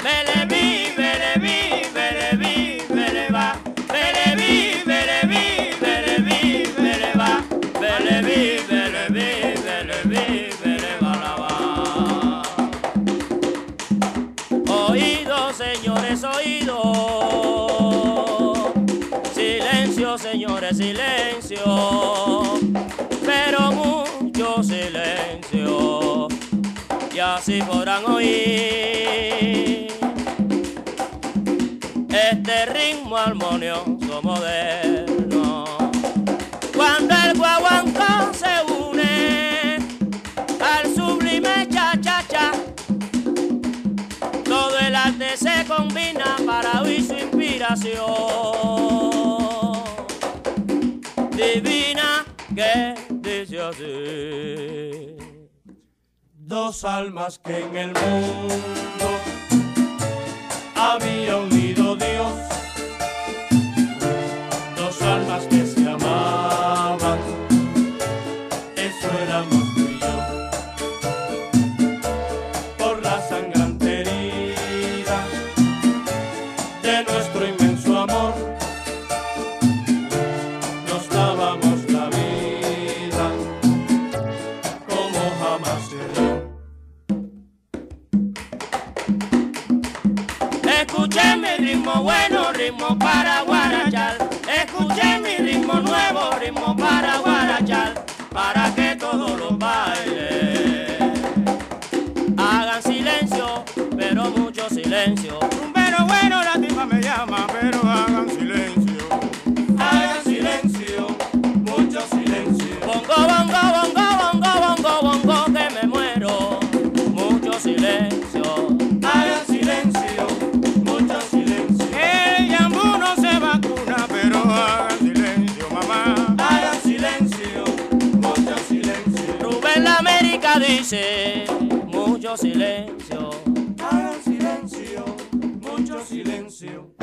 Oído, señores, oído. Silencio, señores, silencio. Pero mucho silencio. Y así podrán oír este ritmo armonioso moderno. Cuando el guaguancó se une al sublime cha-cha-cha, todo el arte se combina para oír su inspiración divina que dice así. Dos almas que en el mundo había unido Dios, dos almas que se amaban, eso éramos tú y yo. Por la sangrante herida de nuestro inmenso amor, nos dábamos la vida como jamás se dio. Escuché mi ritmo bueno, ritmo para guarachar. Escuché mi ritmo nuevo, ritmo para guarachar. Para que todos los bailes hagan silencio, pero mucho silencio. Rumbero bueno, la tipa me llama, pero hagan silencio. Hagan silencio, mucho silencio. Bongo, bongo, bongo, bongo, bongo, bongo, que me muero. Mucho silencio. Hagan silencio, mucho silencio. El yambú no se vacuna, pero hagan silencio, mamá. Hagan silencio, mucho silencio. Rubén la América dice mucho silencio. Hagan silencio, mucho silencio.